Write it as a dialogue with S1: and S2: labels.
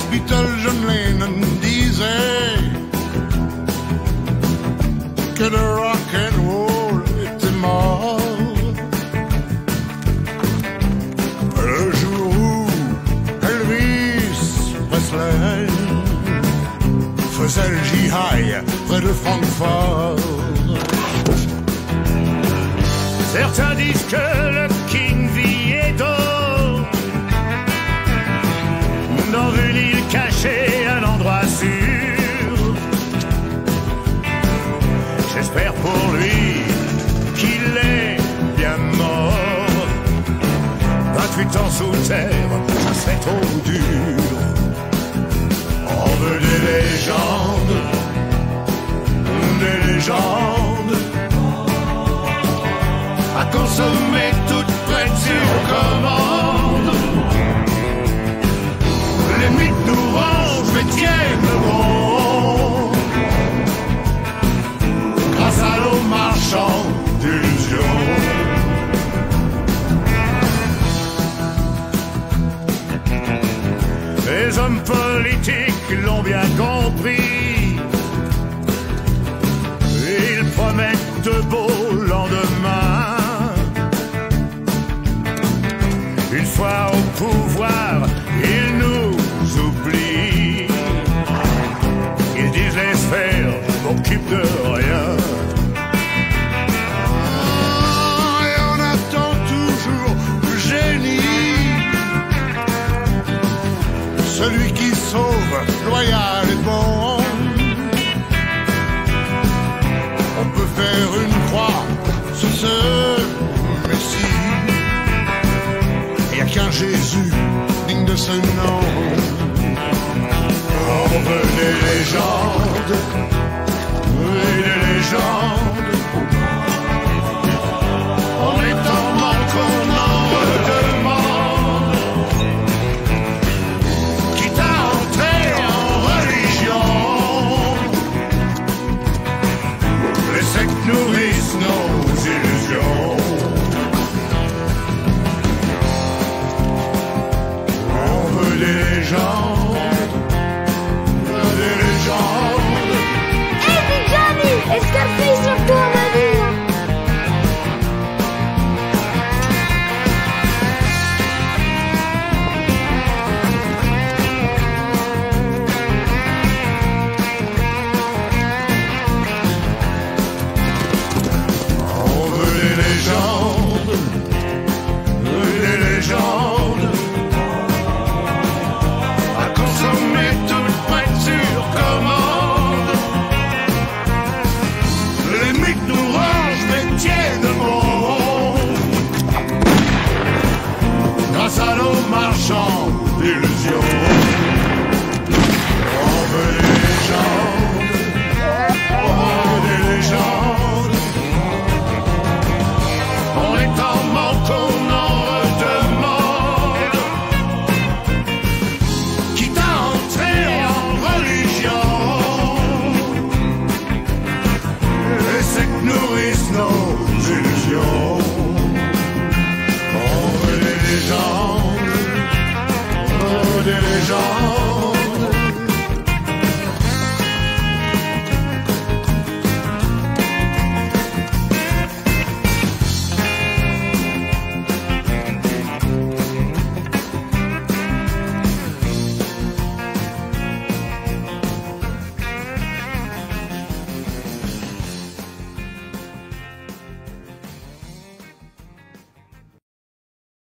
S1: Beatles, John Lennon disait que le rock and roll était mort. Le jour où Elvis Presley faisait le jihad près de Francfort.
S2: Certains disent que le King vit d'or dans une île cachée, un endroit sûr. J'espère pour lui qu'il est bien mort. 28 ans sous terre, ça serait trop dur. On veut des légendes, à consommer toutes prêtes sur commande. Les mythes nous rangent mais tiennent bon, grâce à nos marchands d'illusions. Les hommes politiques l'ont bien compris. Ils promettent de beaux lendemains. Une fois au pouvoir, ils nous oublient. Ils disent laisse faire, je m'occupe de rien.
S1: Et on attend toujours le génie, celui qui sauve, loyal et bon. On peut faire une croix sur ce Messie. Il n'y a qu'un Jésus digne de ce nom.